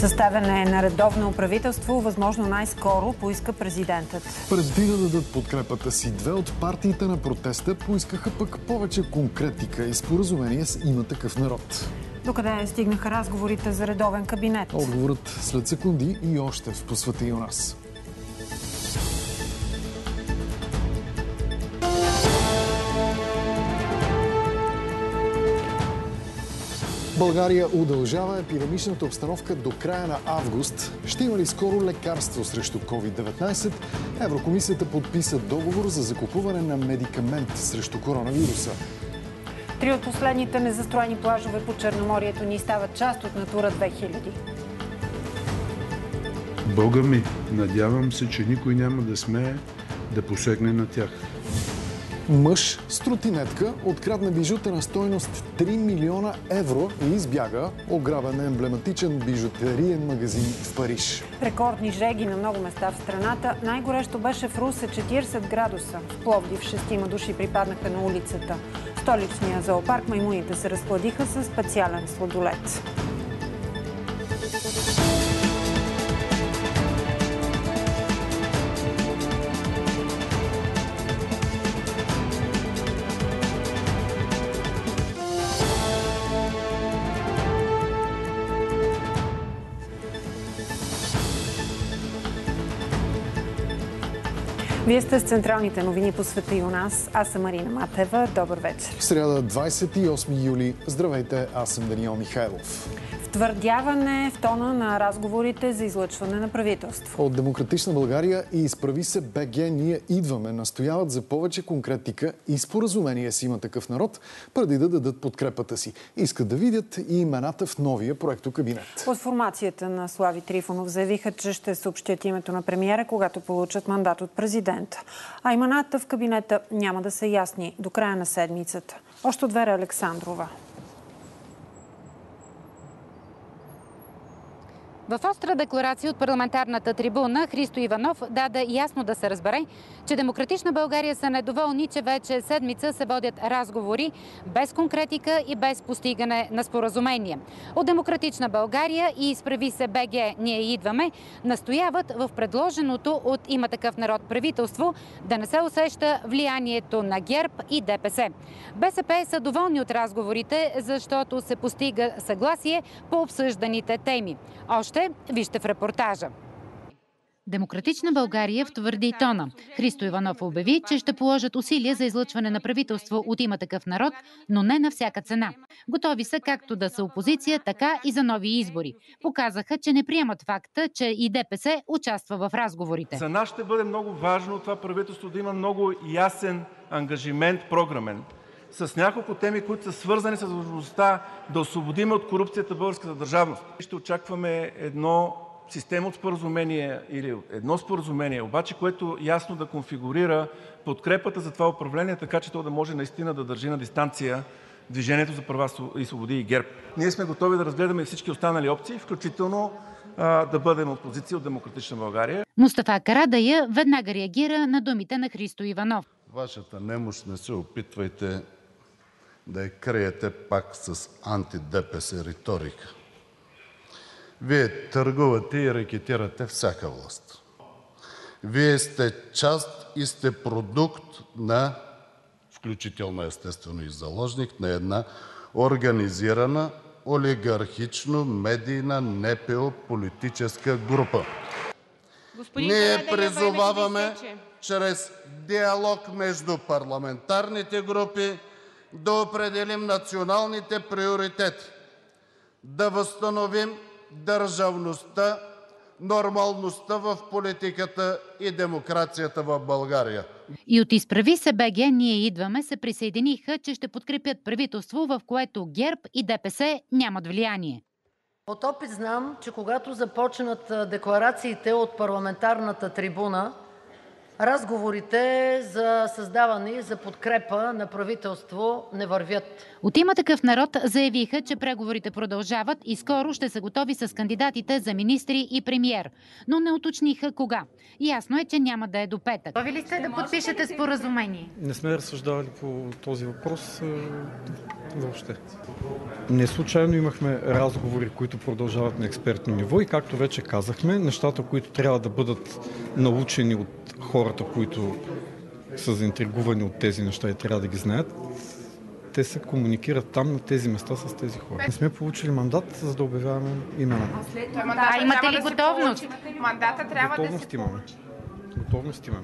Съставяне на редовно правителство, възможно най-скоро, поиска президентът. Преди да дадат подкрепата си, две от партиите на протеста поискаха пък повече конкретика и споразумение с Има такъв народ. Докъде стигнаха разговорите за редовен кабинет? Отговорът след секунди и още в Посвети у нас. България удължава епидемичната обстановка до края на август. Ще има ли скоро лекарство срещу COVID-19? Еврокомисията подписа договор за закупуване на медикамент срещу коронавируса. 3 от последните незастроени плажове по Черноморието ни стават част от Натура 2000. Бога ми, надявам се, че никой няма да смее да посегне на тях. Мъж с тротинетка открадна бижута на стойност 3 милиона евро и избяга. Ограбен на емблематичен бижутериен магазин в Париж. Рекордни жеги на много места в страната. Най-горещо беше в Русе, 40 градуса. В Пловдив 6 души припаднаха на улицата. В столичния зоопарк маймуните се разхладиха със специален сладолед. Вие сте с централните новини по света и у нас. Аз съм Марина Матева. Добър вечер. Сряда, 28 юли. Здравейте, аз съм Даниел Михайлов. Втвърдяване в тона на разговорите за излъчване на правителство. От Демократична България и Изправи се БГ ние идваме. Настояват за повече конкретика и споразумение с Има такъв народ, преди да дадат подкрепата си. Искат да видят и имената в новия проектокабинет. От формацията на Слави Трифонов заявиха, че ще съобщят името на премиера, когато получат мандат от президента. А имената в кабинета няма да са ясни до края на седмицата. Още от Вера Александрова. В остра декларация от парламентарната трибуна Христо Иванов даде ясно да се разбере, че Демократична България са недоволни, че вече седмица се водят разговори без конкретика и без постигане на споразумение. От Демократична България и Изправи се БГ ние идваме настояват в предложеното от Има такъв народ правителство да не се усеща влиянието на ГЕРБ и ДПС. БСП са доволни от разговорите, защото се постига съгласие по обсъжданите теми. Още вижте в репортажа. Демократична България втвърди тона. Христо Иванов обяви, че ще положат усилия за излъчване на правителство от Има такъв народ, но не на всяка цена. Готови са както да са опозиция, така и за нови избори. Показаха, че не приемат факта, че и ДПС участва в разговорите. За нас ще бъде много важно това правителство да има много ясен ангажимент програмен с няколко теми, които са свързани с възможността да освободим от корупцията българската държавност. Ще очакваме едно система от споразумение или едно споразумение, обаче, което ясно да конфигурира подкрепата за това управление, така че то да може наистина да държи на дистанция Движението за права и свободи и ГЕРБ. Ние сме готови да разгледаме всички останали опции, включително да бъдем опозиция от Демократична България. Мустафа Карадайъ веднага реагира на думите на Христо Иванов. Вашата немощ не се опитвайте да я криете пак с анти-ДПС риторика. Вие търгувате и рекетирате всяка власт. Вие сте част и сте продукт на, включително естествено и заложник, на една организирана, олигархично-медийна НПО политическа група. Ние призоваваме чрез диалог между парламентарните групи да определим националните приоритети, да възстановим държавността, нормалността в политиката и демокрацията в България. И от Изправи се БГ ние идваме се присъединиха, че ще подкрепят правителство, в което ГЕРБ и ДПС нямат влияние. От опит знам, че когато започнат декларациите от парламентарната трибуна, разговорите за създаване и за подкрепа на правителство не вървят. От Има такъв народ заявиха, че преговорите продължават и скоро ще са готови с кандидатите за министри и премиер. Но не уточниха кога. Ясно е, че няма да е до петък. Готови ли сте да подпишете споразумение? Не сме разсъждавали по този въпрос въобще. Не случайно имахме разговори, които продължават на експертно ниво и както вече казахме, нещата, които трябва да бъдат научени от хората, които са заинтригувани от тези неща и трябва да ги знаят, те се комуникират там на тези места с тези хора. Не сме получили мандат, за да обявяваме имена. Имате ли готовност? Мандата трябва да се получи. Готовност имаме.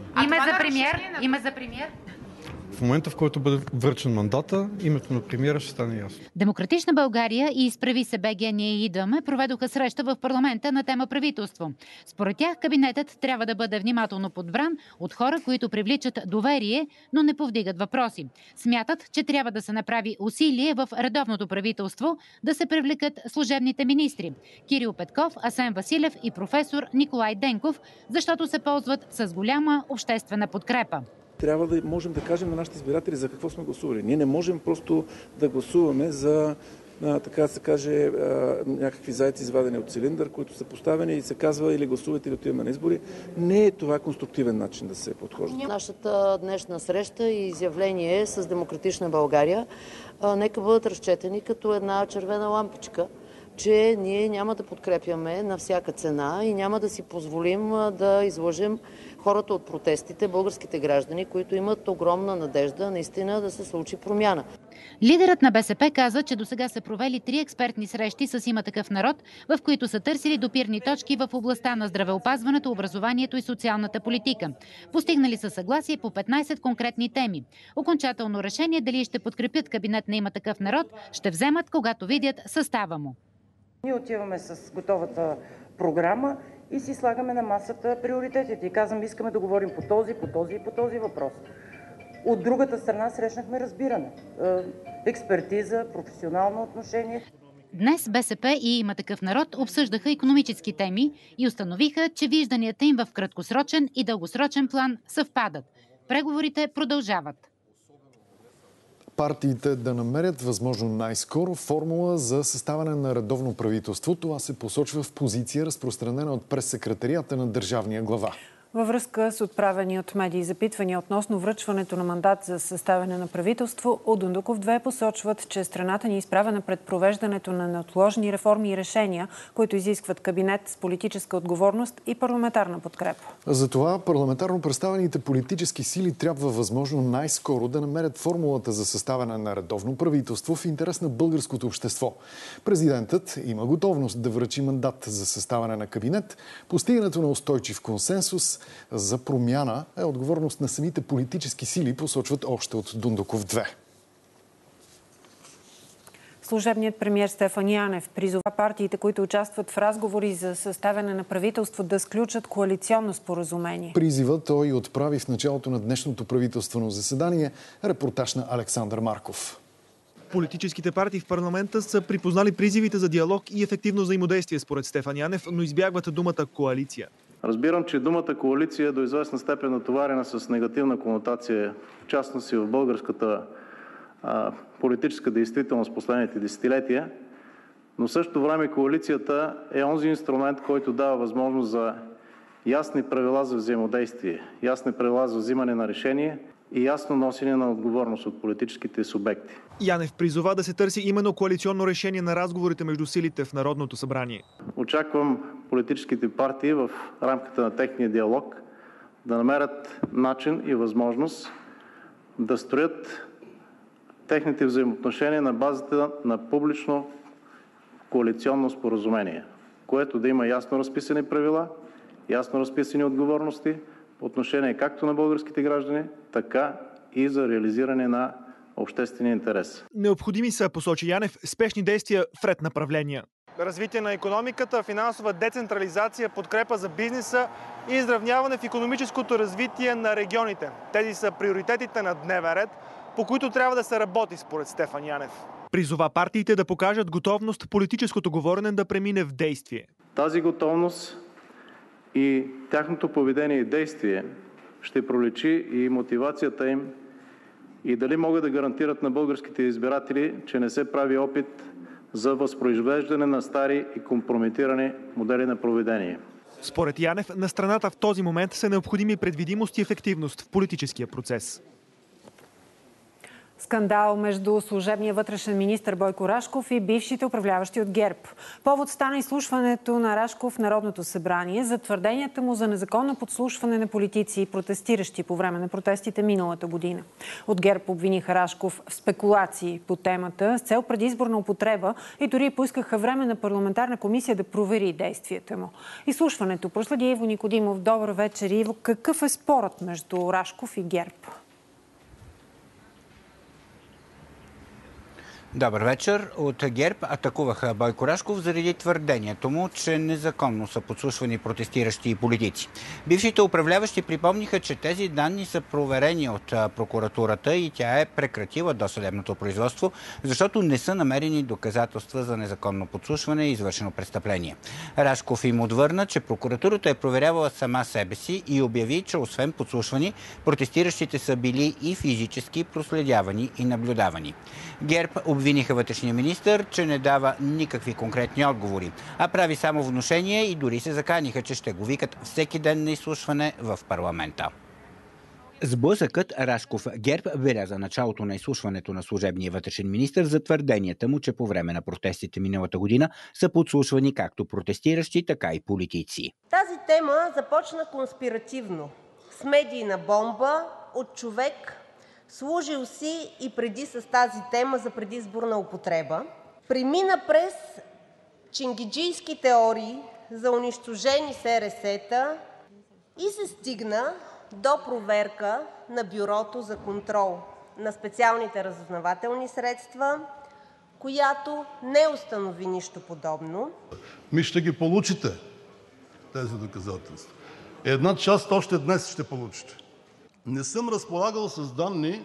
Име за премиер? В момента, в който бъде връчен мандата, името на премиера ще стане ясно. Демократична България и Изправи се БГ Ние идваме проведоха среща в парламента на тема правителство. Според тях кабинетът трябва да бъде внимателно подбран от хора, които привличат доверие, но не повдигат въпроси. Смятат, че трябва да се направи усилие в редовното правителство да се привлекат служебните министри Кирил Петков, Асен Василев и професор Николай Денков, защото се ползват с голяма обществена подкрепа. Трябва да можем да кажем на нашите избиратели за какво сме гласували. Ние не можем просто да гласуваме за, така да се каже, някакви зайци извадени от цилиндър, които са поставени и се казва или гласувате или отиваме на избори. Не е това конструктивен начин да се подхожда. Нашата днешна среща и изявление с Демократична България нека бъдат разчетени като една червена лампичка, че ние няма да подкрепяме на всяка цена и няма да си позволим да излъжем хората от протестите, българските граждани, които имат огромна надежда наистина да се случи промяна. Лидерът на БСП каза, че досега са провели 3 експертни срещи с Има такъв народ, в които са търсили допирни точки в областта на здравеопазването, образованието и социалната политика. Постигнали са съгласие по 15 конкретни теми. Окончателно решение дали ще подкрепят кабинет на Има такъв народ ще вземат, когато видят състава му. Ние отиваме с готовата програма и си слагаме на масата приоритетите. И казвам, искаме да говорим по този и по този въпрос. От другата страна срещнахме разбиране, експертиза, професионално отношение. Днес БСП и Има такъв народ обсъждаха икономически теми и установиха, че вижданията им в краткосрочен и дългосрочен план съвпадат. Преговорите продължават. Партиите да намерят възможно най-скоро формула за съставяне на редовно правителство. Това се посочва в позиция, разпространена от прессекретарията на държавния глава. Във връзка с отправени от медии запитвания относно връчването на мандат за съставяне на правителство, от Дондуков 2 посочват, че страната ни е изправена пред провеждането на неотложни реформи и решения, които изискват кабинет с политическа отговорност и парламентарна подкрепа. Затова парламентарно представените политически сили трябва възможно най-скоро да намерят формулата за съставяне на редовно правителство в интерес на българското общество. Президентът има готовност да връчи мандат за съставяне на кабинет. Постигането на устойчив консенсус за промяна е отговорност на самите политически сили, посочват още от Дондуков 2. Служебният премиер Стефан Янев призова партиите, които участват в разговори за съставяне на правителство, да сключат коалиционно споразумение. Призива той отправи в началото на днешното правителствено заседание. Репортаж на Александър Марков. Политическите партии в парламента са припознали призивите за диалог и ефективно взаимодействие според Стефан Янев, но избягват думата коалиция. Разбирам, че думата коалиция до известна степен натоварена с негативна конотация, в частност и в българската политическа действителност последните десетилетия, но в същото време коалицията е онзи инструмент, който дава възможност за ясни правила за взаимодействие, ясни правила за взимане на решение и ясно носене на отговорност от политическите субекти. Янев призова да се търси именно коалиционно решение на разговорите между силите в Народното събрание. Очаквам политическите партии в рамките на техния диалог да намерят начин и възможност да строят техните взаимоотношения на базата на публично коалиционно споразумение, което да има ясно разписани правила, ясно разписани отговорности по отношение както на българските граждани, така и за реализиране на обществения интерес. Необходими са, посочи Янев, спешни действия в ред направления. Развитие на икономиката, финансова децентрализация, подкрепа за бизнеса и изравняване в икономическото развитие на регионите. Тези са приоритетите на дневен ред, по които трябва да се работи според Стефан Янев. Призова партиите да покажат готовност политическото говорене да премине в действие. Тази готовност и тяхното поведение и действие ще проличи и мотивацията им и дали могат да гарантират на българските избиратели, че не се прави опит за възпроизвеждане на стари и компрометирани модели на поведение. Според Янев, на страната в този момент са необходими предвидимост и ефективност в политическия процес. Скандал между служебния вътрешен министър Бойко Рашков и бившите управляващи от ГЕРБ. Повод стана изслушването на Рашков в Народното събрание за твърденията му за незаконно подслушване на политици и протестиращи по време на протестите миналата година. От ГЕРБ обвиниха Рашков в спекулации по темата с цел предизборна употреба и дори поискаха време на парламентарна комисия да провери действията му. Изслушването проследи Иво Никодимов. Добър вечер, Иво. Какъв е спорът между Рашков и ГЕРБ? Добър вечер. От ГЕРБ атакуваха Бойко Рашков заради твърдението му, че незаконно са подслушвани протестиращи и политици. Бившите управляващи припомниха, че тези данни са проверени от прокуратурата и тя е прекратила досъдебното производство, защото не са намерени доказателства за незаконно подслушване и извършено престъпление. Рашков им отвърна, че прокуратурата е проверявала сама себе си и обяви, че освен подслушвани, протестиращите са били и физически проследявани и наблюдавани. ГЕРБ обвиниха вътрешния министър, че не дава никакви конкретни отговори, а прави само внушения и дори се заканиха, че ще го викат всеки ден на изслушване в парламента. Сблъсъкът Рашков-ГЕРБ беляза началото на изслушването на служебния вътрешен министър за твърденията му, че по време на протестите миналата година са подслушвани както протестиращи, така и политици. Тази тема започна конспиративно, с медийна бомба от човек, служил си и преди с тази тема за предизборна употреба, премина през ченгеджийски теории за унищожени СРС-та и се стигна до проверка на Бюрото за контрол на специалните разузнавателни средства, която не установи нищо подобно. Ще ги получите тези доказателства. Една част още днес ще получите. Не съм разполагал с данни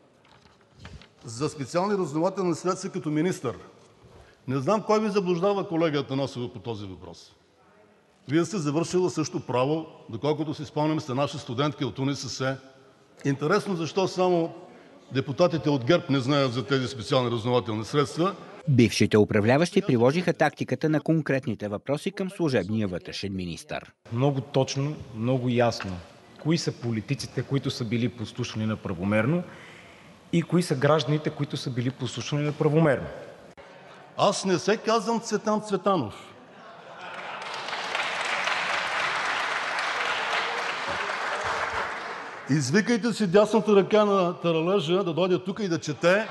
за специални разузнавателни средства като министър. Не знам кой ви заблуждава, колега Атанасова, по този въпрос. Вие сте завършила също право, доколкото си спомням, сте наши студентки от УНСС. Интересно защо само депутатите от ГЕРБ не знаят за тези специални разузнавателни средства. Бившите управляващи приложиха тактиката на конкретните въпроси към служебния вътрешен министър. Много точно, много ясно. Кои са политиците, които са били подслушвани неправомерно и кои са гражданите, които са били подслушвани неправомерно. Аз не се казвам Цветан Цветанов. Извикайте си дясната ръка на таралежа да дойде тук и да чете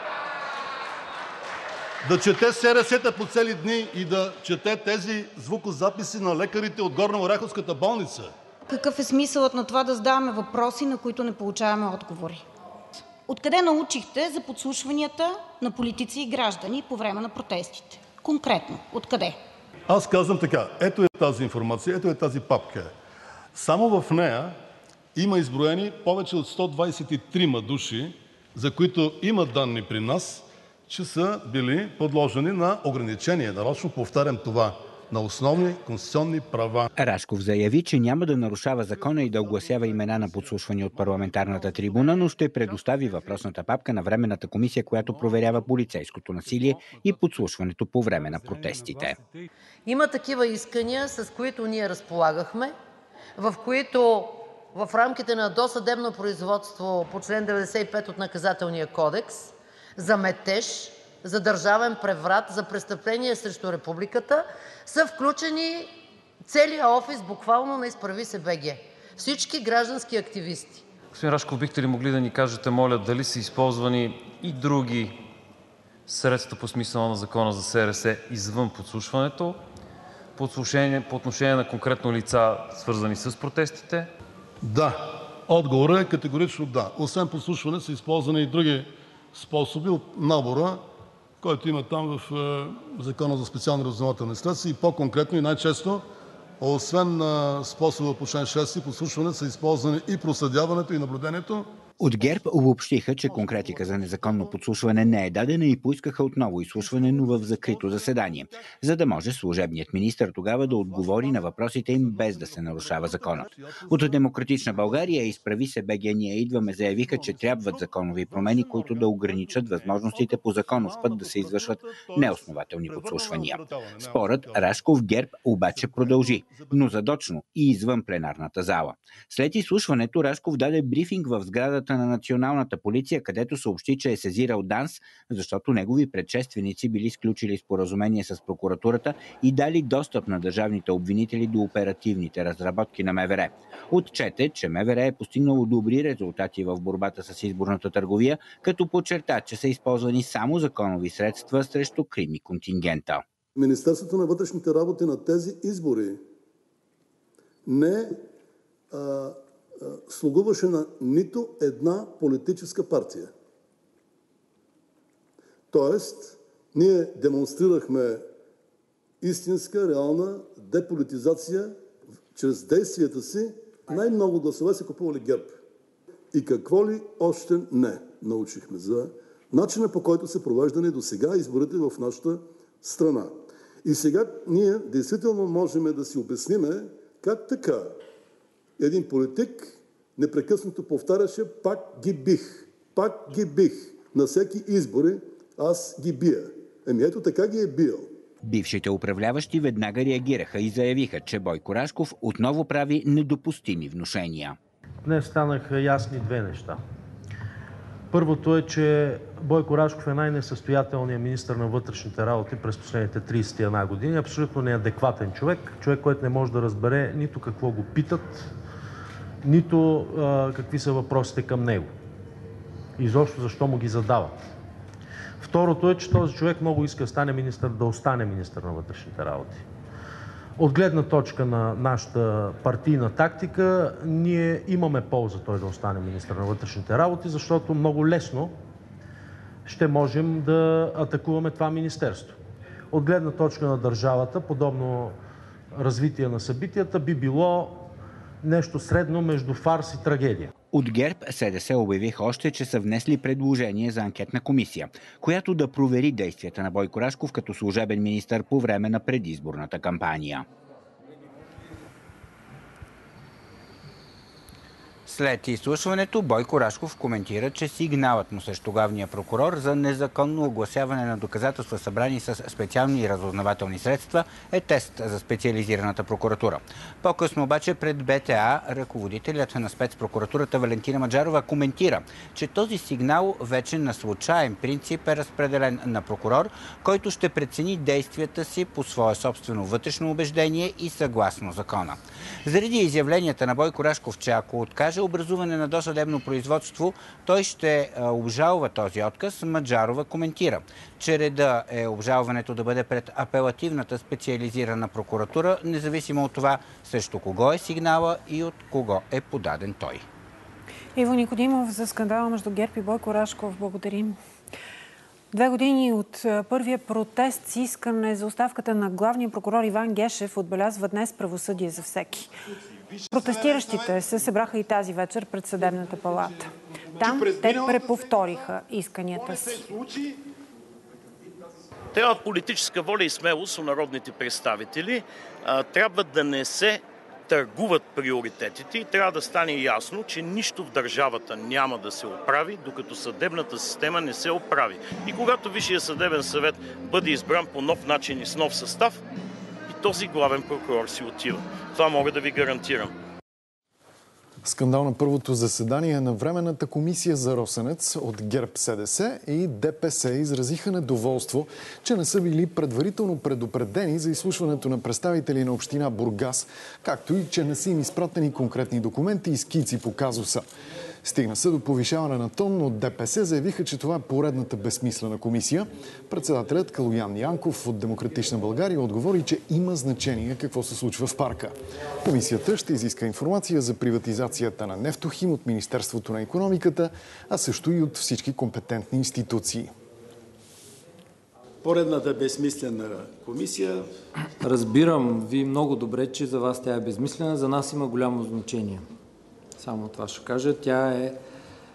СРС-та по цели дни и да чете тези звукозаписи на лекарите от Горнооряховската болница. Какъв е смисълът на това да задаваме въпроси, на които не получаваме отговори? Откъде научихте за подслушванията на политици и граждани по време на протестите? Конкретно, откъде? Аз казвам така, ето е тази информация, ето е тази папка. Само в нея има изброени повече от 123 души, за които има данни при нас, че са били подложени на ограничения. Нарочно повтарям това. На основни конституционни права. Рашков заяви, че няма да нарушава закона и да огласява имена на подслушвани от парламентарната трибуна, но ще предостави въпросната папка на Временната комисия, която проверява полицейското насилие и подслушването по време на протестите. Има такива искания, с които ние разполагахме, в които в рамките на досъдебно производство по член 95 от Наказателния кодекс за метеж, за държавен преврат, за престъпление срещу републиката, са включени целият офис буквално на Изправи се БГ. Всички граждански активисти. Господин Рашков, бихте ли могли да ни кажете, моля, дали са използвани и други средства по смисъла на Закона за СРС извън подслушването, по отношение на конкретно лица, свързани с протестите? Да. Отговорът е категорично да. Освен подслушване са използвани и други способи от набора, който има там в Закона за специални разузнавателни средства и по-конкретно и най-често, освен способа по член 6 подслушване, са използвани и проследяването и наблюдението От ГЕРБ обобщиха, че конкретика за незаконно подслушване не е дадена и поискаха отново изслушване, но в закрито заседание, за да може служебният министър тогава да отговори на въпросите им без да се нарушава законът. От Демократична България и Изправи се БГ Ние идваме заявиха, че трябват законови промени, които да ограничат възможностите по законов път да се извършват неоснователни подслушвания. Спорът Рашков ГЕРБ обаче продължи, но задочно и извън пленарната зала. След изслушването Рашков даде брифинг в сградата на Националната полиция, където съобщи, че е сезирал ДАНС, защото негови предшественици били сключили споразумение с прокуратурата и дали достъп на държавните обвинители до оперативните разработки на МВР. Отчете, че МВР е постигнало добри резултати в борбата с изборната търговия, като подчерта, че са използвани само законови средства срещу крими контингента. Министерството на вътрешните работи на тези избори не слугуваше на нито една политическа партия. Тоест, ние демонстрирахме истинска, реална деполитизация чрез действията си. Най-много гласове са купували ГЕРБ. И какво ли още не научихме за начина, по който са провеждани до сега изборите в нашата страна. И сега ние действително можем да си обясниме как така един политик непрекъснато повтаряше пак ги бих. На всеки избори аз ги бия. Ето така ги е бил. Бившите управляващи веднага реагираха и заявиха, че Бойко Рашков отново прави недопустими внушения. Днес станаха ясни две неща. Първото е, че Бойко Рашков е най-несъстоятелният министър на вътрешните работи през последните 31 години. Абсолютно неадекватен човек. Човек, който не може да разбере нито какво го питат, нито какви са въпросите към него. Изобщо защо му ги задават. Второто е, че този човек много иска да остане министър на вътрешните работи. От гледна точка на нашата партийна тактика, ние имаме полза той да остане министър на вътрешните работи, защото много лесно ще можем да атакуваме това министерство. От гледна точка на държавата, подобно развитие на събитията би било нещо средно между фарс и трагедия. От ГЕРБ СДС обявиха още, че са внесли предложение за анкетна комисия, която да провери действията на Бойко Рашков като служебен министър по време на предизборната кампания. След изслушването Бойко Рашков коментира, че сигналът му срещу главния прокурор за незаконно огласяване на доказателства, събрани с специални разузнавателни средства, е тест за специализираната прокуратура. По-късно обаче пред БТА ръководителят на спецпрокуратурата Валентина Маджарова коментира, че този сигнал вече на случаен принцип е разпределен на прокурор, който ще прецени действията си по свое собствено вътрешно убеждение и съгласно закона. Заради изявленията на Бойко Рашков, че ако откаже образуване на досъдебно производство, той ще обжалва този отказ, Маджарова коментира, че реда е обжалването да бъде пред апелативната специализирана прокуратура, независимо от това срещу кого е сигнала и от кого е подаден той. Иво Никодимов за скандала между ГЕРБ и Бойко Рашков. Благодарим. 2 години от първия протест с искане за оставката на главния прокурор Иван Гешев отбелязва днес правосъдие за всеки. Протестиращите се събраха и тази вечер пред Съдебната палата. Там те преповториха исканията си. Трябва политическа воля и смелост у народните представители. Трябва да не се търгуват приоритетите и трябва да стане ясно, че нищо в държавата няма да се оправи, докато съдебната система не се оправи. И когато Висшият съдебен съвет бъде избран по нов начин и с нов състав, и този главен прокурор си отива. Това мога да ви гарантирам. Скандал на първото заседание на Временната комисия за Росенец от ГЕРБ СДС и ДПС изразиха недоволство, че не са били предварително предупредени за изслушването на представители на община Бургас, както и че не са им изпратени конкретни документи и скици по казуса. Стигна се до повишаване на тон, но ДПС заявиха, че това е поредната безсмислена комисия. Председателят Калоян Янков от Демократична България отговори, че има значение какво се случва в парка. Комисията ще изиска информация за приватизацията на Нефтохим от Министерството на икономиката, а също и от всички компетентни институции. Поредната безсмислена комисия. Разбирам ви много добре, че за вас тя е безсмислена, за нас има голямо значение. Само това ще кажа. Тя е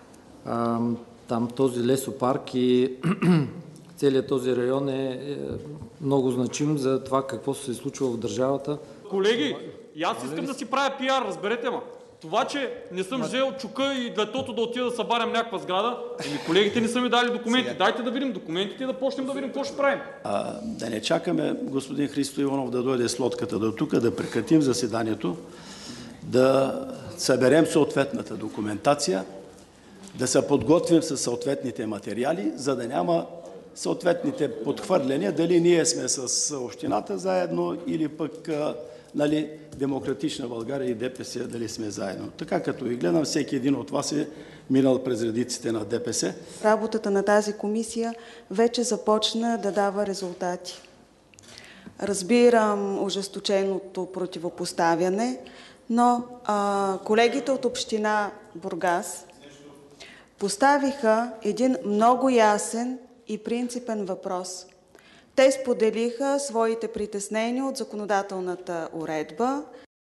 Там този лесопарк и целият този район е много значим за това какво се случва в държавата. Колеги, и аз искам да си правя пиар, разберете ма. Това, че не съм взел чука и летото да отида да събарям някаква сграда, колегите не са ми дали документи. Дайте да видим документите и да почнем да видим какво ще правим. Да не чакаме господин Христо Иванов да дойде с лодката до тук, да прекратим заседанието, да съберем съответната документация, да се подготвим с съответните материали, за да няма съответните подхвърляния, дали ние сме с общината заедно или пък Демократична България и ДПС дали сме заедно. Така като ви гледам, всеки един от вас е минал през редиците на ДПС. Работата на тази комисия вече започна да дава резултати. Разбирам ожесточеното противопоставяне, но колегите от община Бургас поставиха един много ясен и принципен въпрос. Те споделиха своите притеснения от законодателната уредба.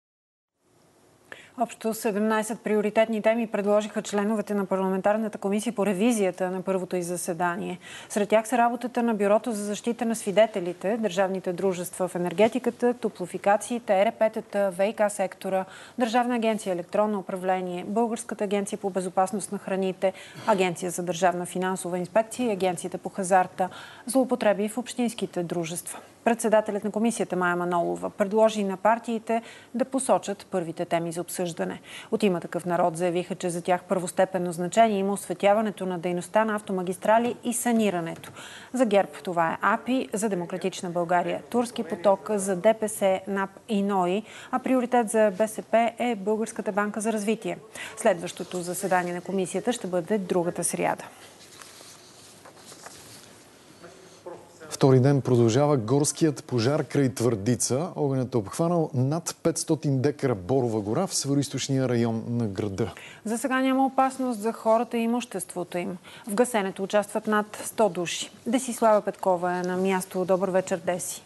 Общо 17 приоритетни теми предложиха членовете на парламентарната комисия по ревизията на първото й заседание. Сред тях са работата на Бюрото за защита на свидетелите, държавните дружества в енергетиката, топлофикациите, ЕРП-тата, ВиК сектора, Държавна агенция електронно управление, Българската агенция по безопасност на храните, Агенция за държавна финансова инспекция и Агенцията по хазарта, злоупотреби в общинските дружества. Председателят на комисията Мая Манолова предложи на партиите да посочат първите теми за обсъждане. От Има такъв народ заявиха, че за тях първостепенно значение има осветяването на дейността на автомагистрали и санирането. За ГЕРБ това е АПИ, за Демократична България Турски поток, за ДПС, НАП и НОИ, а приоритет за БСП е Българската банка за развитие. Следващото заседание на комисията ще бъде другата сряда. Втори ден продължава горският пожар край Твърдица. Огънят е обхванал над 500 декара борова гора в североизточния район на града. За сега няма опасност за хората и имуществото им. В гасенето участват над 100 души. Десислава Петкова е на място. Добър вечер, Деси.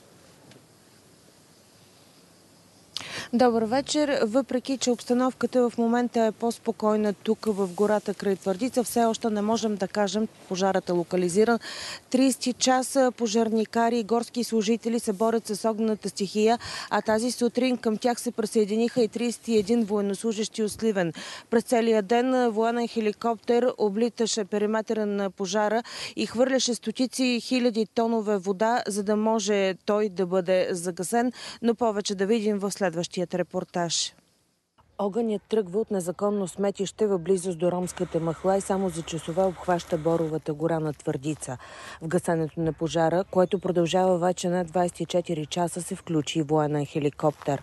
Добър вечер. Въпреки че обстановката в момента е по-спокойна тук в гората край Твърдица, все още не можем да кажем, пожарът е локализиран. 30 часа пожарникари и горски служители се борят с огнената стихия, а тази сутрин към тях се присъединиха и 31 военнослужещи от Сливен. През целия ден военен хеликоптер облиташе периметъра на пожара и хвърляше стотици хиляди тонове вода, за да може той да бъде загасен, но повече да видим в следващия репортаж. Огънят тръгва от незаконно сметище в близост до ромската махла и само за часове обхваща боровата гора на Твърдица. В гасенето на пожара, което продължава вече над 24 часа, се включи и военен хеликоптер.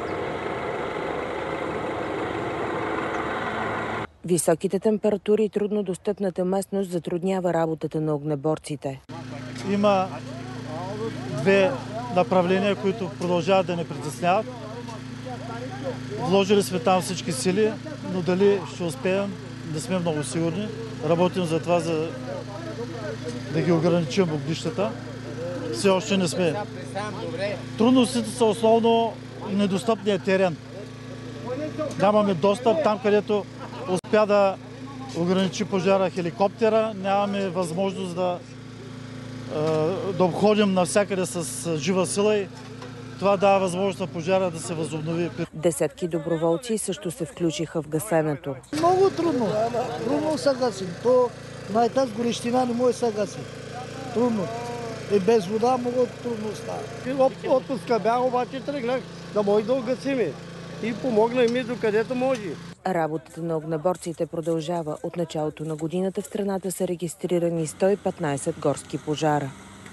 Високите температури и трудно достъпната местност затруднява работата на огнеборците. Има две направления, които продължават да не притесняват. Вложили сме там всички сили, но дали ще успеем, не сме много сигурни. Работим за това, за да ги ограничим огнищата. Все още не сме. Трудностите са основно недостъпният терен. Нямаме достъп там, където успя да ограничи пожара хеликоптера. Нямаме възможност да обходим навсякъде с жива сила и това дава възможност на пожара да се възобнови. Десетки доброволци също се включиха в гасенето. Много трудно. Трудно се гаси. То на тази горещина не може да се гаси. Трудно. И без вода много трудно става. Отпуска бях, обаче тръгнах да може да огасиме. И помогна ми докъдето може. Работата на огнеборците продължава. От началото на годината в страната са регистрирани 115 горски пожара.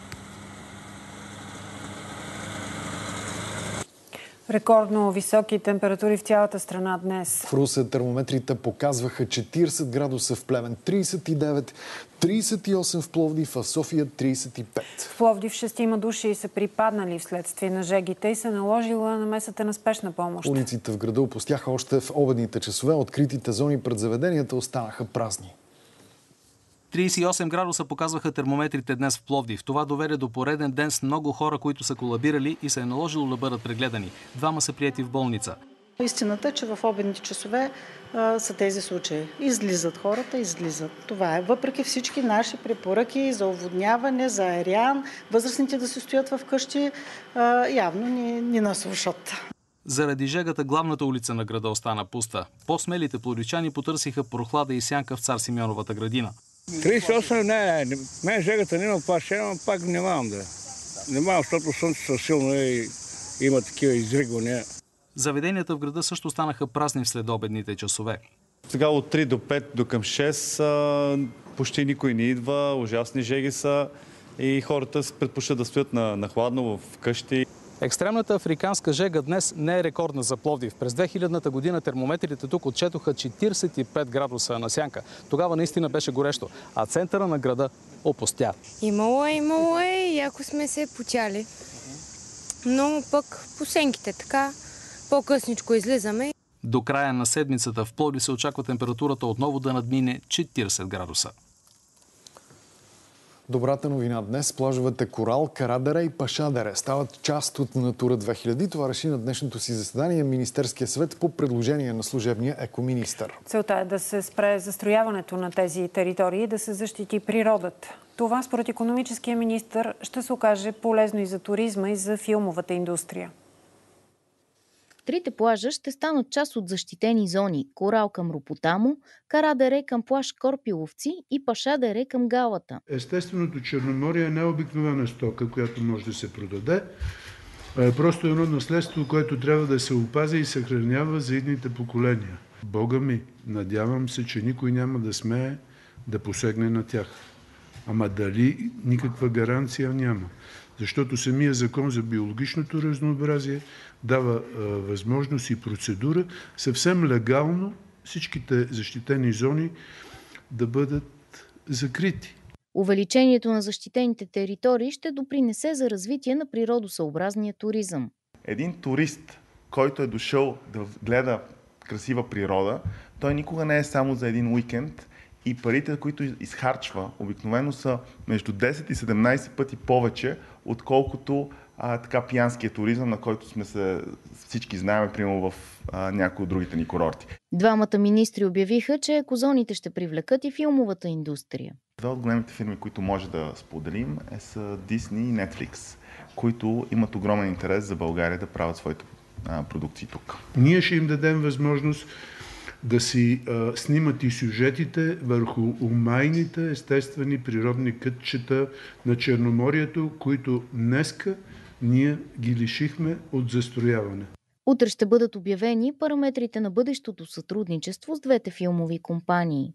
Рекордно високи температури в цялата страна днес. В Русе термометрите показваха 40 градуса в Плевен, 39, 38 в Пловдив, а в София 35. В Пловдив 6 души са припаднали вследствие на жегите и се наложила намесата на спешна помощ. Улиците в града опустяха още в обедните часове. Откритите зони пред заведенията останаха празни. 38 градуса показваха термометрите днес в Пловдив. Това доведе до пореден ден с много хора, които са колабирали и се е наложило да бъдат прегледани. 2 са приети в болница. Истината е, че в обедните часове са тези случаи. Излизат хората, излизат. Това е. Въпреки всички наши препоръки за оводняване, за аериан, възрастните да се стоят в къщи, явно ни наслушат. Заради жегата главната улица на града остана пуста. По-смелите пловдивчани потърсиха прохлада и сянка в Цар Симеоновата градина. 38 не, мен жегата не ме плаше, но пак внимавам да. Внимавам, защото слънцето силно и има такива изригвания. Заведенията в града също станаха празни в следобедните часове. Сега от 3 до 5 до към 6 почти никой не идва, ужасни жеги са и хората предпочитат да стоят на хладно в къщи. Екстремната африканска жега днес не е рекордна за Пловдив. През 2000-та година термометрите тук отчетоха 45 градуса на сянка. Тогава наистина беше горещо, а центъра на града опустя. Имало е и ако сме се почали. Но пък по сенките така, по-късничко излизаме. До края на седмицата в Пловдив се очаква температурата отново да надмине 40 градуса. Добрата новина днес. Плажовете Корал, Карадере и Пашадере стават част от Натура 2000. Това реши на днешното си заседание Министерския съвет по предложение на служебния екоминистър. Целта е да се спре застрояването на тези територии и да се защити природата. Това според икономическия министър ще се окаже полезно и за туризма, и за филмовата индустрия. Трите плажа ще станат част от защитени зони – Корал към Ропотамо, Карадере към плаж Корпиловци и Пашадере към Галата. Естественото Черноморие е необикновена стока, която може да се продаде. Просто едно наследство, което трябва да се опази и съхранява за идните поколения. Бога ми, надявам се, че никой няма да смее да посегне на тях. Ама дали никаква гаранция няма. Защото самия закон за биологичното разнообразие дава възможност и процедура съвсем легално всичките защитени зони да бъдат закрити. Увеличението на защитените територии ще допринесе за развитие на природосъобразния туризъм. Един турист, който е дошъл да гледа красива природа, той никога не е само за един уикенд и парите, които изхарчва, обикновено са между 10 и 17 пъти повече, отколкото така пиянския туризъм, на който сме се всички знаем, примерно в някои от другите ни курорти. Двамата министри обявиха, че екозоните ще привлекат и филмовата индустрия. Две от големите фирми, които може да споделим, са Disney и Netflix, които имат огромен интерес за България да правят своите продукции тук. Ние ще им дадем възможност да си снимат и сюжетите върху умайните естествени природни кътчета на Черноморието, които днеска ние ги лишихме от застрояване. Утре ще бъдат обявени параметрите на бъдещото сътрудничество с двете филмови компании.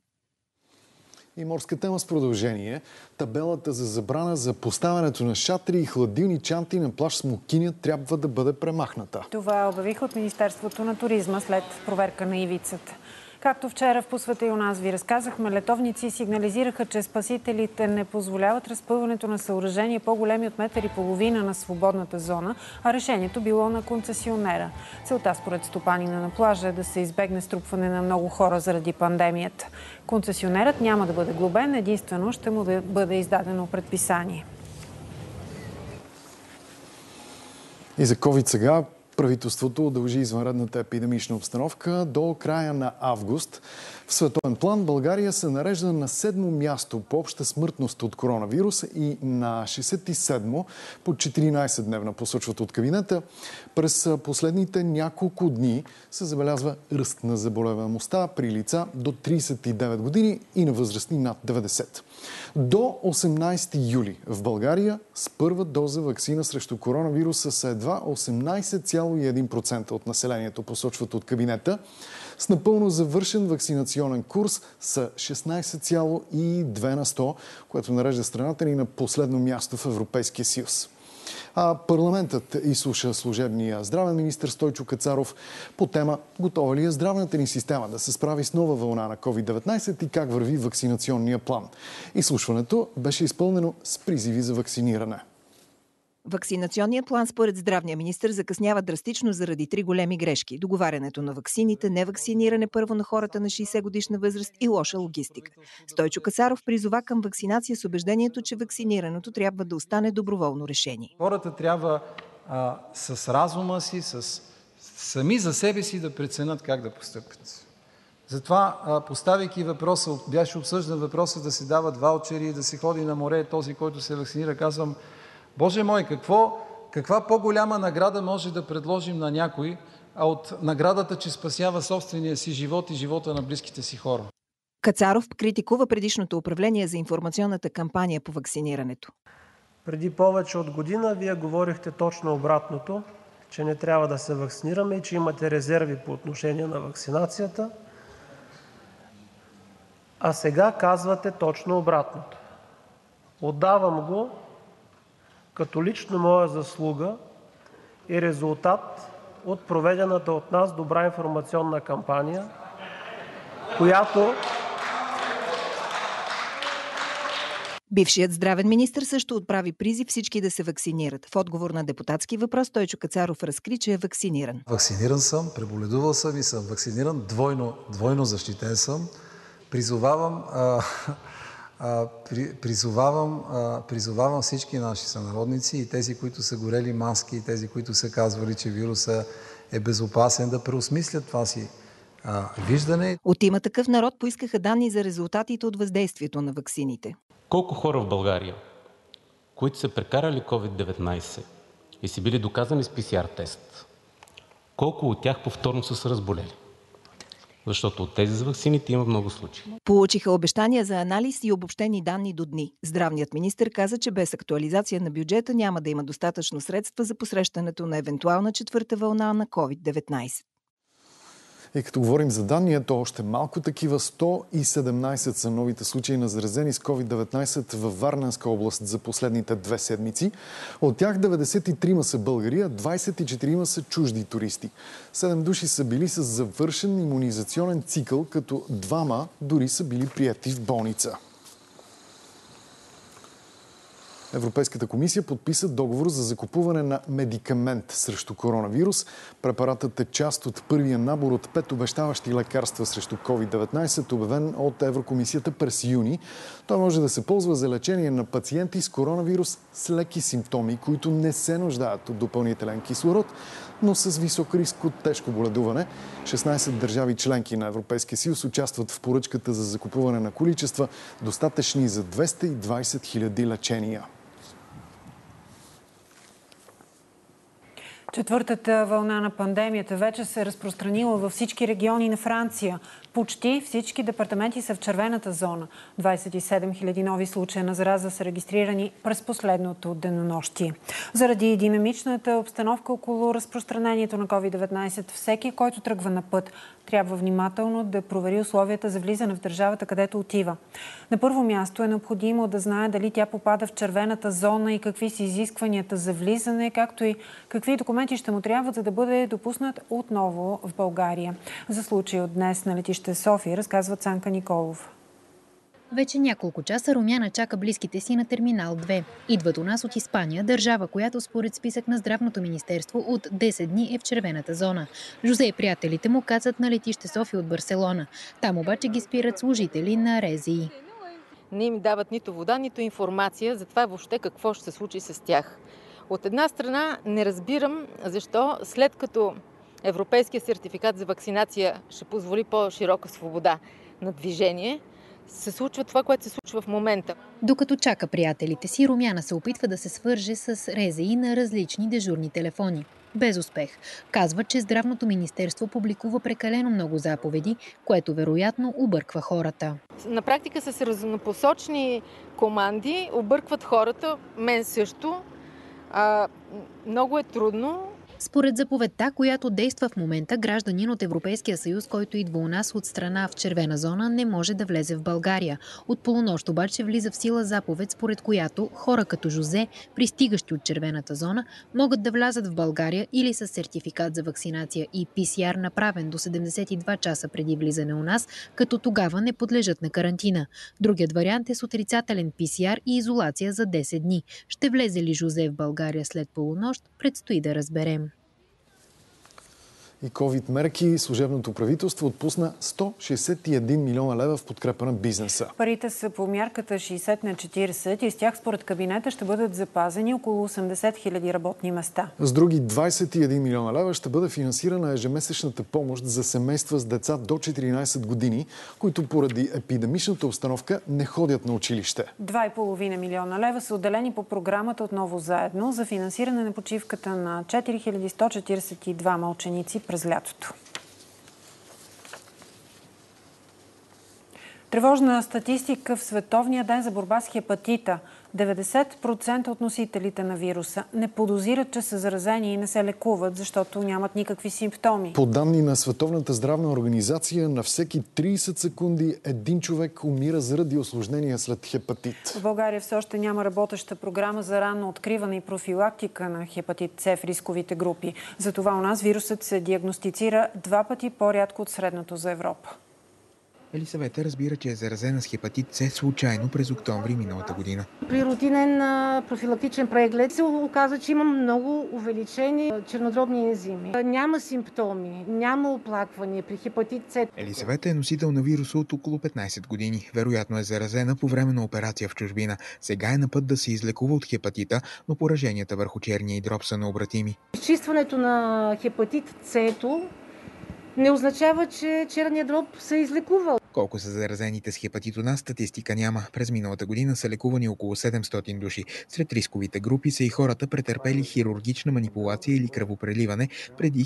И морска тема с продължение. Табелата за забрана за поставянето на шатри и хладилни чанти на плаж Смокиня трябва да бъде премахната. Това обявиха от Министерството на туризма след проверка на ивицата. Както вчера в По света и у нас ви разказахме, летовници сигнализираха, че спасителите не позволяват разпъването на съоръжения по-големи от 1,5 метра на свободната зона, а решението било на концесионера. Целта според стопанина на плажа е да се избегне струпване на много хора заради пандемията. Концесионерът няма да бъде глобен, единствено ще му да бъде издадено предписание. И за COVID сега правителството удължи извънредната епидемична обстановка до края на август. В световен план България се нарежда на 7-мо място по обща смъртност от коронавирус и на 67-мо по 14-дневна, посочват от кабинета. През последните няколко дни се забелязва ръст на заболеваемостта при лица до 39 години и на възрастни над 90. До 18 юли в България с първа доза ваксина срещу коронавируса са едва 18,1% от населението, посочват от кабинета. С напълно завършен вакцинационен курс са 16,2%, което нарежда страната ни на последно място в Европейския съюз. Парламентът изслуша служебния здравен министър Стойчо Кацаров по тема готова ли е здравната ни система да се справи с нова вълна на COVID-19 и как върви вакцинационния план. Изслушването беше изпълнено с призиви за вакциниране. Вакцинационният план според здравния министър закъснява драстично заради 3 големи грешки. Договарянето на ваксините, невакциниране първо на хората на 60 годишна възраст и лоша логистика. Стойчо Кацаров призова към вакцинация с убеждението, че вакцинирането трябва да остане доброволно решение. Хората трябва с разума си, с сами за себе си да преценят как да постъпят. Затова, поставяйки въпроса, беше обсъждан въпроса да се дават ваучери, да се ходи на море, този, който се вакцинира, казвам, Боже мой, каква по-голяма награда може да предложим на някой, от наградата, че спасява собствения си живот и живота на близките си хора. Кацаров критикува предишното управление за информационната кампания по вакцинирането. Преди повече от година вие говорихте точно обратното, че не трябва да се вакцинираме и че имате резерви по отношение на вакцинацията, а сега казвате точно обратното. Отдавам го като лично моя заслуга и резултат от проведената от нас добра информационна кампания, която... Бившият здравен министър също отправи призив всички да се вакцинират. В отговор на депутатски въпрос Стойчо Кацаров разкри, че е вакциниран. Вакциниран съм, преболедувал съм и съм вакциниран, двойно защитен съм. Призовавам всички наши сънародници и тези, които са горели маски, и тези, които са казвали, че вирусът е безопасен, да преосмислят това си виждане. От Има такъв народ поискаха данни за резултатите от въздействието на ваксините. Колко хора в България, които са прекарали COVID-19 и са били доказани с PCR тест, колко от тях повторно са се разболели? Защото от тези за ваксините има много случаи. Получиха обещания за анализ и обобщени данни до дни. Здравният министър каза, че без актуализация на бюджета няма да има достатъчно средства за посрещането на евентуална четвърта вълна на COVID-19. И като говорим за данни, то още малко такива. 117 са новите случаи на заразени с COVID-19 във Варненска област за последните 2 седмици. От тях 93 са българи, а 24 са чужди туристи. 7 души са били с завършен имунизационен цикъл, като 2 дори са били приети в болница. Европейската комисия подписа договор за закупуване на медикамент срещу коронавирус. Препаратът е част от първия набор от 5 обещаващи лекарства срещу COVID-19, обявен от Еврокомисията през юни. Той може да се ползва за лечение на пациенти с коронавирус с леки симптоми, които не се нуждаят от допълнителен кислород, но с висок риск от тежко боледуване. 16 държави членки на Европейския съюз участват в поръчката за закупуване на количества, достатъчни за 220 000 лечения. Четвъртата вълна на пандемията вече се е разпространила във всички региони на Франция. Почти всички департаменти са в червената зона. 27 000 нови случая на зараза са регистрирани през последното денонощие. Заради динамичната обстановка около разпространението на COVID-19, всеки, който тръгва на път, трябва внимателно да провери условията за влизане в държавата, където отива. На първо място е необходимо да знае дали тя попада в червената зона и какви са изискванията за влизане, както и какви документи ще му трябват, за да бъде допуснат отново в България. За случай от днес на летище София разказва Цанка Николов. Вече няколко часа Румяна чака близките си на терминал 2. Идват у нас от Испания, държава, която според списък на Здравното министерство от 10 дни е в червената зона. Жозе и приятелите му кацат на летище София от Барселона. Там обаче ги спират служители на РЗИ. Не им дават нито вода, нито информация за това въобще какво ще се случи с тях. От една страна не разбирам защо, след като Европейския сертификат за вакцинация ще позволи по-широка свобода на движение, се случва това, което се случва в момента. Докато чака приятелите си, Румяна се опитва да се свърже с РЗИ на различни дежурни телефони. Без успех. Казва, че Здравното министерство публикува прекалено много заповеди, което вероятно обърква хората. На практика с разнопосочни команди объркват хората, мен също. Много е трудно. Според заповедта, която действа в момента, гражданин от Европейския съюз, който идва у нас от страна в червена зона, не може да влезе в България. От полунощ обаче влиза в сила заповед, според която хора като Жозе, пристигащи от червената зона, могат да влязат в България или с сертификат за вакцинация и PCR, направен до 72 часа преди влизане у нас, като тогава не подлежат на карантина. Другият вариант е с отрицателен PCR и изолация за 10 дни. Ще влезе ли Жозе в България след полунощ, предстои да разберем. и ковид мерки служебното правителство отпусна 161 милиона лева в подкрепа на бизнеса. Парите са по мярката 60/40 и с тях според кабинета ще бъдат запазени около 80 хиляди работни места. С други 21 милиона лева ще бъде финансирана ежемесечната помощ за семейства с деца до 14 години, които поради епидемичната обстановка не ходят на училище. 2,5 милиона лева са отделени по програмата Отново заедно за финансиране на почивката на 4142 ученици през лятото. Тревожна статистика в Световния ден за борба с хепатита. 90% от носителите на вируса не подозират, че са заразени и не се лекуват, защото нямат никакви симптоми. По данни на Световната здравна организация, на всеки 30 секунди един човек умира заради осложнения след хепатит. В България все още няма работеща програма за ранно откриване и профилактика на хепатит С в рисковите групи. Затова у нас вирусът се диагностицира 2 пъти по-рядко от средното за Европа. Елисавета разбира, че е заразена с хепатит С случайно през октомври миналата година. При рутинен профилактичен преглед се оказа, че имам много увеличени чернодробни ензими. Няма симптоми, няма оплаквания при хепатит С. Елисавета е носител на вируса от около 15 години. Вероятно е заразена по време на операция в чужбина. Сега е на път да се излекува от хепатита, но пораженията върху черния й дроб са необратими. Изчистването на хепатит С-то не означава, че черният дроб се е излекувал. Колко са заразените с хепатит у нас, статистика няма. През миналата година са лекувани около 700 души. Сред рисковите групи са и хората, претърпели хирургична манипулация или кръвопреливане преди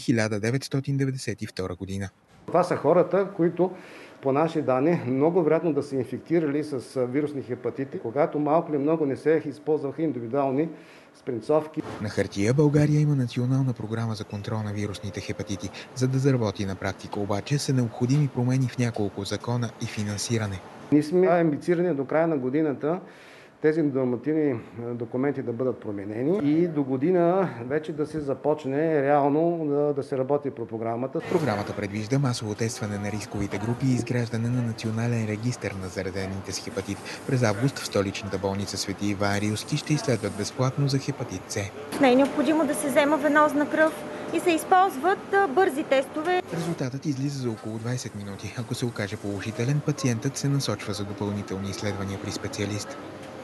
1992 година. Това са хората, които по наши данни много вероятно да са инфектирали с вирусни хепатити, когато малко или много не се използваха индивидуални спринцовки. На хартия България има национална програма за контрол на вирусните хепатити. За да заработи на практика обаче са необходими промени в няколко закона и финансиране. Ние сме амбицирани до края на годината тези нормативни документи да бъдат променени и до година вече да се започне реално да се работи по програмата. Програмата предвижда масово тестване на рисковите групи и изграждане на национален регистър на заразените с хепатит. През август в столичната болница Свети Иван Рилски ще изследват безплатно за хепатит С. Не е необходимо да се взема венозна кръв и се използват бързи тестове. Резултатът излиза за около 20 минути. Ако се окаже положителен, пациентът се насочва за допълнителни изследвания при специалист.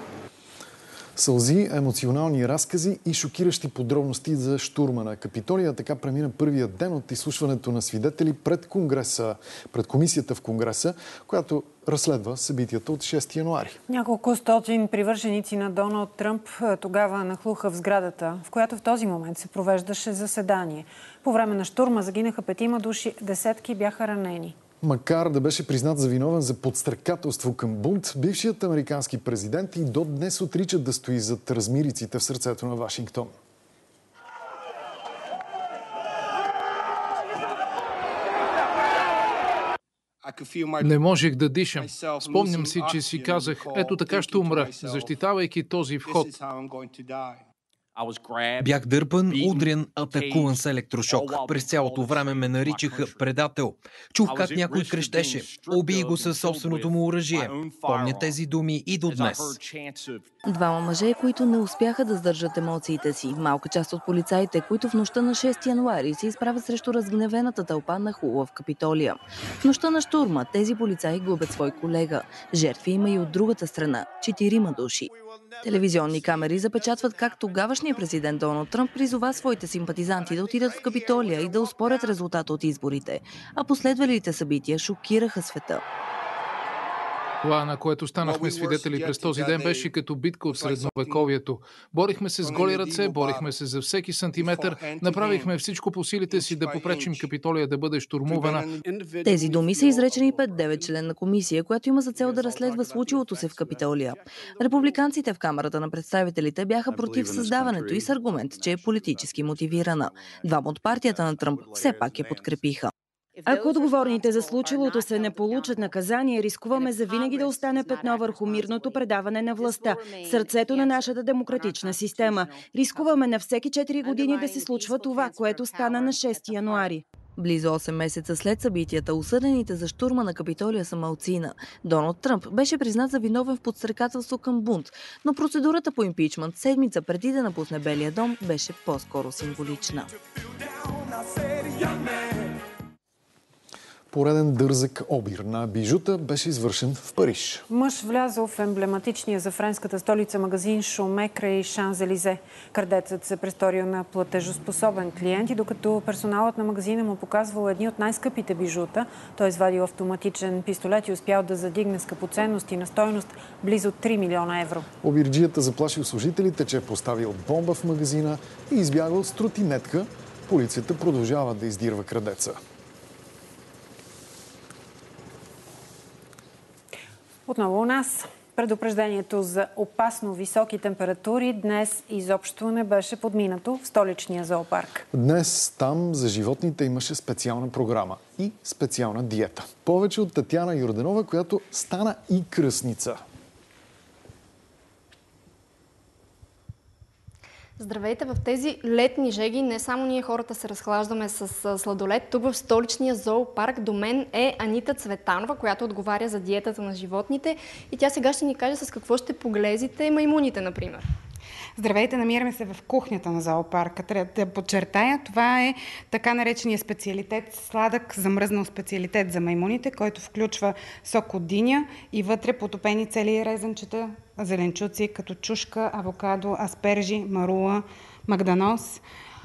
Сълзи, емоционални разкази и шокиращи подробности за щурма на Капитолия. Така премина първият ден от изслушването на свидетели пред комисията в Конгреса, която разследва събитията от 6 януари. Няколко стотин привърженици на Доналд Тръмп тогава нахлуха в сградата, в която в този момент се провеждаше заседание. По време на щурма загинаха 5 души, десетки бяха ранени. Макар да беше признат за виновен за подстрекателство към бунт, бившият американски президент и до днес отрича да стои зад размириците в сърцето на Вашингтон. Не можех да дишам. Спомням си, че си казах, ето така ще умра, защитавайки този вход. Бях дърпан, удрен, атакуван с електрошок. През цялото време ме наричаха предател. Чух как някой крещеше. Убий го със собственото му оръжие. Помня тези думи и до днес. Двама мъже, които не успяха да сдържат емоциите си. Малка част от полицаите, които в нощта на 6 януари се изправят срещу разгневената тълпа нахлула в Капитолия. В нощта на щурма тези полицаи губят свой колега. Жертви има и от другата страна – 4 души. Телевизионни камери запечатват как тогавашният президент Доналд Тръмп призова своите симпатизанти да отидат в Капитолия и да оспорят резултата от изборите, а последвалите събития шокираха света. Това, на което станахме свидетели през този ден, беше като битка от средновековието. Борихме се с голи ръце, борихме се за всеки сантиметър, направихме всичко по силите си да попречим Капитолия да бъде щурмувана. Тези думи са изречени пред 9-членна комисия, която има за цел да разследва случилото се в Капитолия. Републиканците в Камарата на представителите бяха против създаването и с аргумент, че е политически мотивирана. Двама от партията на Тръмп все пак я подкрепиха. Ако отговорните за случилото се не получат наказание, рискуваме завинаги да остане петно върху мирното предаване на властта, сърцето на нашата демократична система. Рискуваме на всеки 4 години да се случва това, което стана на 6 януари. Близо 8 месеца след събитията, осъдените за щурма на Капитолия са малцина. Доналд Тръмп беше признат за виновен в подстрекателство към бунт, но процедурата по импичмент седмица преди да напусне Белия дом беше по-скоро символична. Пореден дързък обир на бижута беше извършен в Париж. Мъж влязъл в емблематичния за френската столица магазин Шоме край Шанзелизе. Крадецът се престорил на платежоспособен клиент и докато персоналът на магазина му показвал едни от най-скъпите бижута, той извадил автоматичен пистолет и успял да задигне скъпоценности на стойност близо 3 милиона евро. Обирджията заплашил служителите, че е поставил бомба в магазина и избягал с тротинетка. Полицията продължава да издирва крадеца. Отново у нас. Предупреждението за опасно високи температури днес изобщо не беше подминато в столичния зоопарк. Днес там за животните имаше специална програма и специална диета. Повече от Татяна Йорданова, която стана и кръстница. Здравейте! В тези летни жеги не само ние хората се разхлаждаме с сладолед. Тук в столичния зоопарк до мен е Анита Цветанова, която отговаря за диетата на животните. И тя сега ще ни каже с какво ще поглезите маймуните, например. Здравейте, намираме се в кухнята на зоопарка. Трябва да подчертая, това е така наречения специалитет, сладък замръзнал специалитет за маймуните, който включва сок от диня и вътре потопени цели резенчета, зеленчуци, като чушка, авокадо, аспержи, марула, магданоз.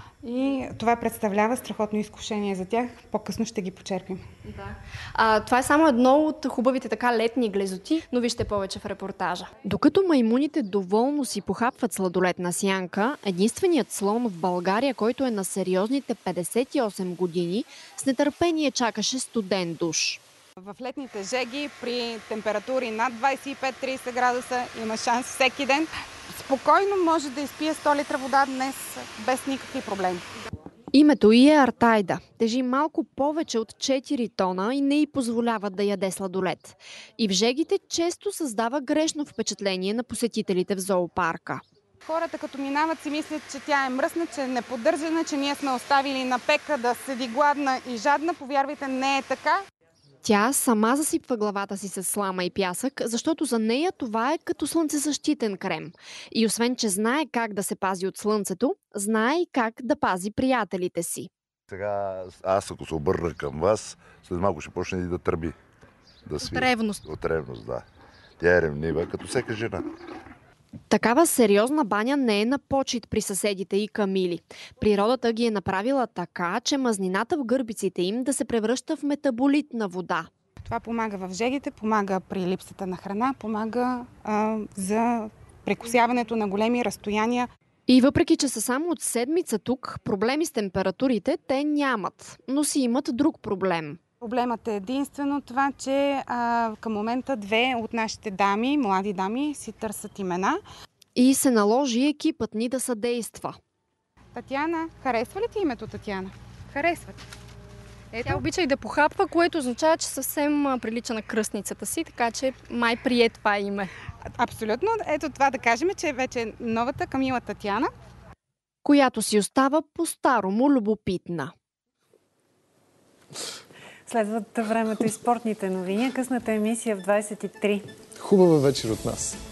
И това представлява страхотно изкушение за тях. По-късно ще ги почерпим. Да. Това е само едно от хубавите така летни глезоти, но вижте повече в репортажа. Докато маймуните доволно си похапват сладолед на сянка, единственият слон в България, който е на сериозните 58 години, с нетърпение чакаше студен душ. В летните жеги при температури над 25-30 градуса има шанс всеки ден. Спокойно може да изпие 100 литра вода днес без никакви проблеми. Името ѝ е Артайда. Тежи малко повече от 4 тона и не ѝ позволяват да яде сладолед. И в жегите често създава грешно впечатление на посетителите в зоопарка. Хората като минават си мислят, че тя е мръсна, че е неподдържана, че ние сме оставили на пека да седи гладна и жадна. Повярвайте, не е така. Тя сама засипва главата си с слама и пясък, защото за нея това е като слънцезащитен крем. И освен, че знае как да се пази от слънцето, знае и как да пази приятелите си. Сега аз, ако се обърна към вас, след малко ще почне и да тръби. Да свири. От ревност. От ревност, да. Тя е ревнива, като всяка жена. Такава сериозна баня не е на почит при съседите и камили. Природата ги е направила така, че мазнината в гърбиците им да се превръща в метаболитна вода. Това помага в жегите, помага при липсата на храна, помага за прекосяването на големи разстояния. И въпреки, че са само от седмица тук, проблеми с температурите те нямат, но си имат друг проблем. Проблемът е единствено това, че към момента 2 от нашите дами, млади дами, си търсят имена. И се наложи екипът ни да съдейства. Татяна, харесва ли ти името Татяна? Харесва ти. Тя обича и да похапва, което означава, че съвсем прилича на кръстницата си, така че май прие това име. Абсолютно. Ето това да кажем, че вече е новата Камила Татяна, която си остава по-старому любопитна. Следват времето и спортните новини. Късната емисия в 23. Хубава вечер от нас.